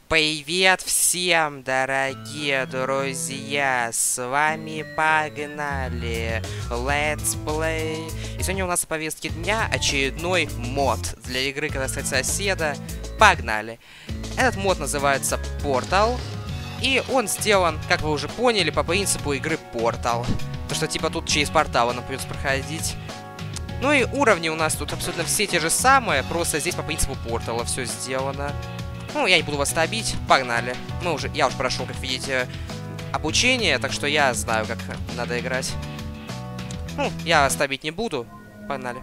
Привет всем, дорогие друзья! С вами Погнали! Let's Play! И сегодня у нас на повестке дня очередной мод для игры «Когда стать соседа». Погнали! Этот мод называется Portal. И он сделан, как вы уже поняли, по принципу игры Portal. То, что типа тут через порталы нам придется проходить. Ну и уровни у нас тут абсолютно все те же самые, просто здесь по принципу Portal все сделано. Ну, я не буду вас тобить, погнали. Я уже прошел, как видите, обучение, так что я знаю, как надо играть. Ну, я вас тобить не буду, погнали.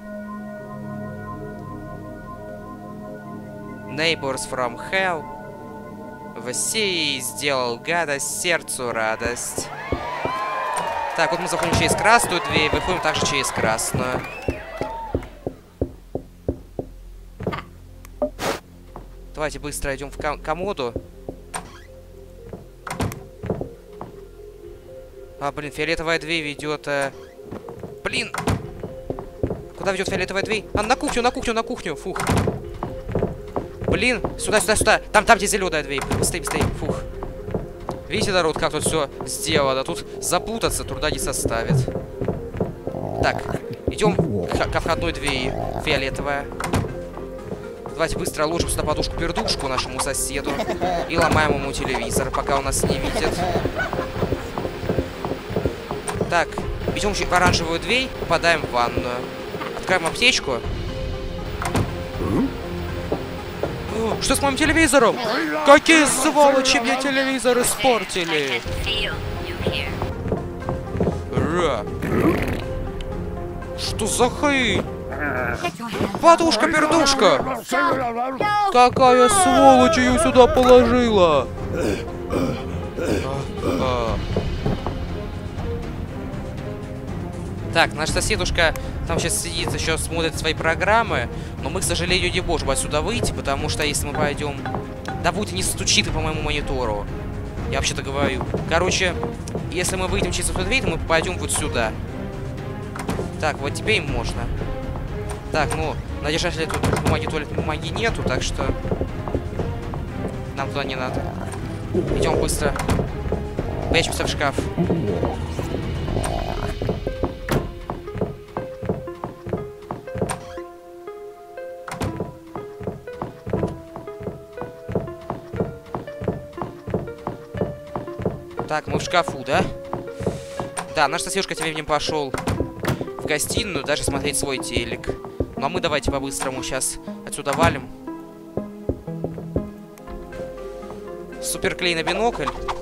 Neighbors from Hell. Василий сделал гадость, сердцу радость. Так, вот мы заходим через красную дверь, выходим также через красную. Давайте быстро идем в комоду. А, блин, фиолетовая дверь ведет. Блин! Куда ведет фиолетовая дверь? А, на кухню, на кухню, на кухню. Фух. Блин, сюда, сюда, сюда. Там, где зеленая дверь. Быстрее, быстрее. Фух. Видите, народ, как тут все сделано? Тут запутаться труда не составит. Так, идем ко входной двери. Фиолетовая. Давайте быстро ложимся на подушку-пердушку нашему соседу и ломаем ему телевизор, пока он нас не видит. Так, идем в оранжевую дверь, попадаем в ванную. Откроем аптечку. О, что с моим телевизором? Какие сволочи мне телевизор испортили! Что за хрень? Подушка-пердушка! Какая сволочь ее сюда положила! Так, наш соседушка там сейчас сидит, еще смотрит свои программы, но мы, к сожалению, не можем отсюда выйти, потому что если мы пойдем... Да будет не стучит по моему монитору. Я вообще-то говорю. Короче, если мы выйдем через эту дверь, то мы пойдем вот сюда. Так, вот теперь можно. Так, ну, на держателе тут туалетной бумаги нету, так что нам туда не надо. Идем быстро. Прячемся в шкаф. Так, мы в шкафу, да? Да, наш соседушка тем временем пошел в гостиную даже смотреть свой телек. Ну а мы давайте по-быстрому сейчас отсюда валим. Суперклей на бинокль.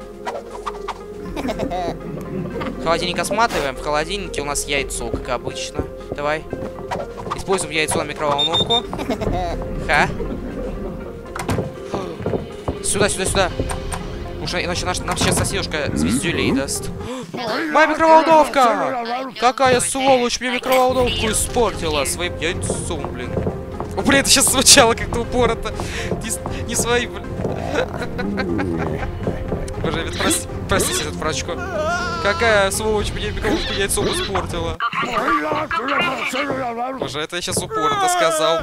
Холодильник осматриваем. В холодильнике у нас яйцо, как обычно. Давай. Используем яйцо на микроволновку. Ха. Сюда, сюда, сюда. Иначе нам сейчас соседушка звездюлей даст. Моя микроволновка! Какая сволочь мне микроволновку испортила своим яйцом, блин. О, блин, это сейчас звучало как-то упорото. Не свои, блин. Боже, простите этот фрачку. Какая сволочь мне микроволновку яйцом испортила. Боже, это я сейчас упорото сказал.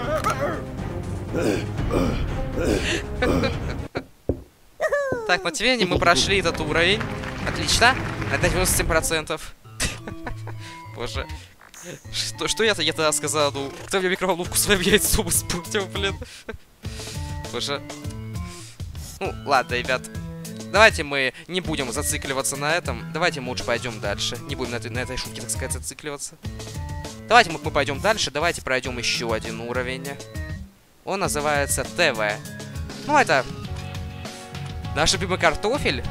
Так, на тем мы прошли этот уровень. Отлично. На 97%. Боже. Что я тогда сказал? Ну, кто мне микроволновку своим яйцом испортил, блин? Боже. Ну, ладно, ребят. Давайте мы не будем зацикливаться на этом. Давайте мы лучше пойдем дальше. Не будем на этой шутке, так сказать, зацикливаться. Давайте мы пойдем дальше. Давайте пройдем еще один уровень. Он называется ТВ. Ну, это... Наш любимый картофель?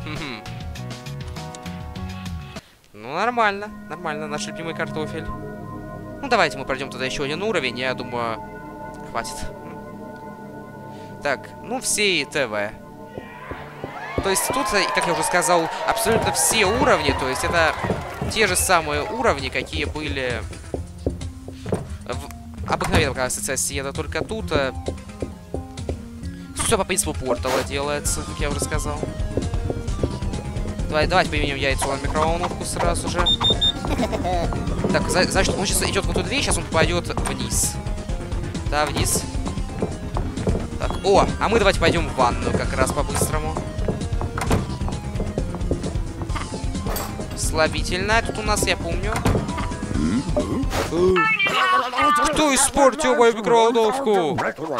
Ну, нормально. Нормально, наш любимый картофель. Ну, давайте мы пройдем тогда еще один уровень. Я думаю, хватит. Так, ну, все ТВ. То есть тут, как я уже сказал, абсолютно все уровни. То есть это те же самые уровни, какие были в обыкновенном соседа. Только тут... Все по принципу портала делается, как я уже сказал. Давайте применим яйцо на микроволновку сразу же. Так, значит, он сейчас идет в эту дверь, сейчас он пойдет вниз. Да, вниз. Так, О, а мы давайте пойдем в ванную как раз по-быстрому. Слабительная тут у нас, я помню. Кто испортил мою микроволновку?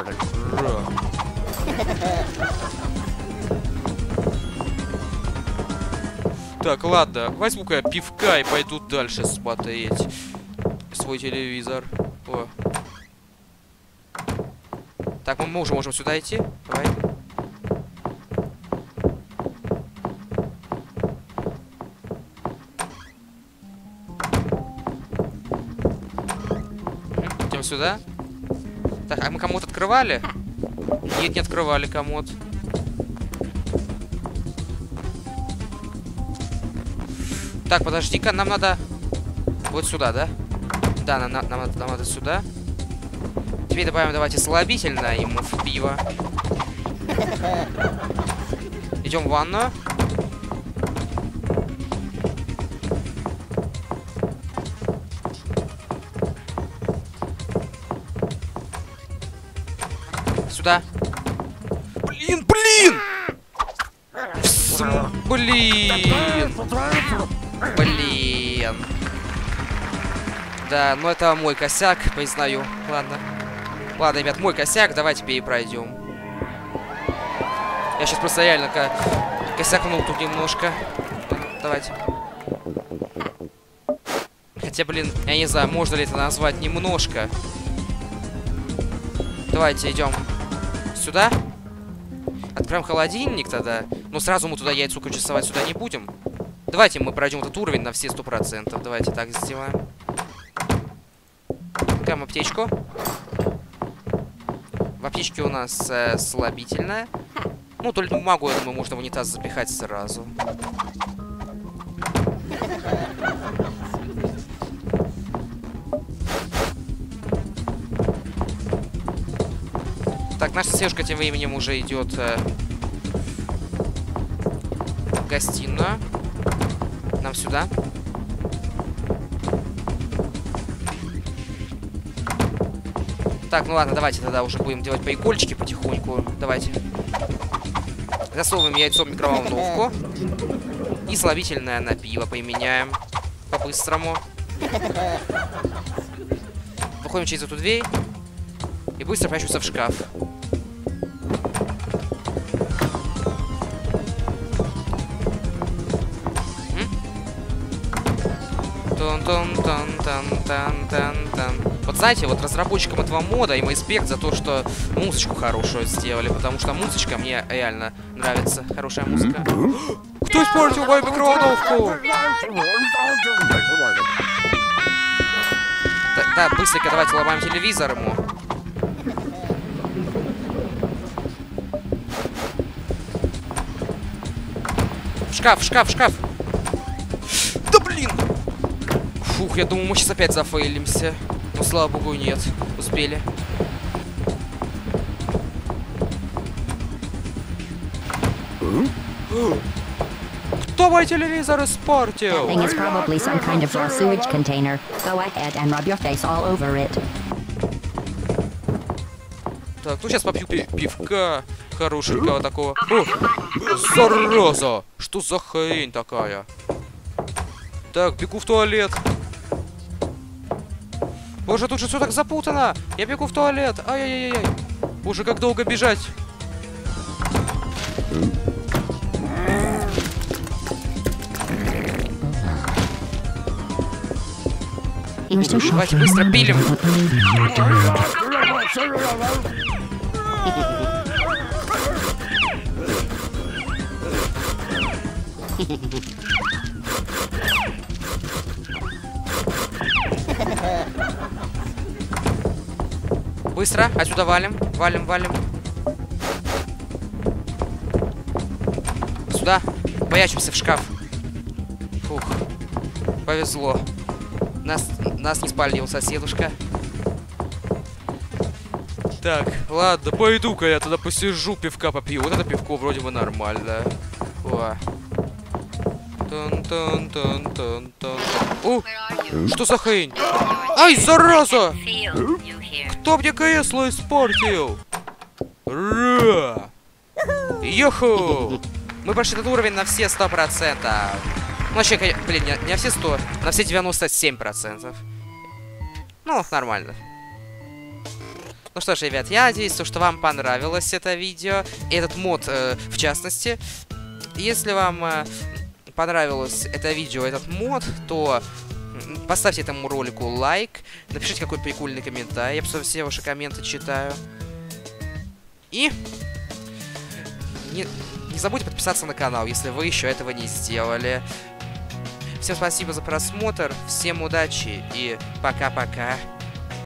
Так, ладно, возьму-ка я пивка и пойду дальше смотреть свой телевизор. О. Так, мы уже можем сюда идти. Давай. Идем сюда. Так, а мы комод открывали? Нет, не открывали комод. Так, подожди-ка, нам надо вот сюда, да? Да, нам надо сюда. Теперь добавим, давайте, слабительное ему в пиво. Идем в ванную. Сюда. Блин! Блин! Да, но это мой косяк, признаю. Ладно. Ладно, ребят, мой косяк, давайте перепройдем. Я сейчас просто реально косякнул тут немножко. Давайте. Хотя, блин, я не знаю, можно ли это назвать немножко. Давайте идем сюда. Откроем холодильник тогда. Но сразу мы туда яйцо совать сюда не будем. Давайте мы пройдем этот уровень на все 100%. Давайте так сделаем. Откроем аптечку. В аптечке у нас слабительное. Ну, только бумагу, я думаю, можно в унитаз запихать сразу. Так, наша соседушка тем временем уже идет в гостиную. Нам сюда. Так, ну ладно, давайте тогда уже будем делать прикольчики потихоньку. Давайте. Засовываем яйцо в микроволновку. И слабительное на пиво применяем. По-быстрому. Выходим через эту дверь. И быстро прячемся в шкаф. Вот знаете, вот разработчикам этого мода им респект за то, что музычку хорошую сделали, потому что музычка мне реально нравится. Хорошая музыка. Кто испортил мою микроволновку? Да, быстренько давайте ломаем телевизор ему. Шкаф. Да блин! Фух, я думаю, мы сейчас опять зафейлимся. Но, слава богу, нет. Успели. Кто мой телевизор испортил? Так, ну сейчас попью пивка хорошенького такого. О, зараза! Что за хрень такая? Так, бегу в туалет. Боже, тут же все так запутано. Я бегу в туалет. Ай-яй-яй-яй. Боже, как долго бежать. Давайте быстро пилим. Быстро, отсюда валим. Валим. Сюда. Прячемся в шкаф. Фух. Повезло. Нас не спалил соседушка. Так, ладно, пойду-ка я туда посижу, пивка попью. Вот это пивко вроде бы нормально. О. О, что за хрень? Ай, зараза! Кто мне кресло испортил? Ура! Юху! Мы прошли этот уровень на все 100%. Ну, вообще, блин, не на все 100, на все 97%. Ну, нормально. Ну что ж, ребят, я надеюсь, что вам понравилось это видео, и этот мод в частности. Если вам понравилось это видео, этот мод, то поставьте этому ролику лайк, напишите какой-то прикольный комментарий, я все ваши комменты читаю. И не забудьте подписаться на канал, если вы еще этого не сделали. Всем спасибо за просмотр, всем удачи и пока-пока.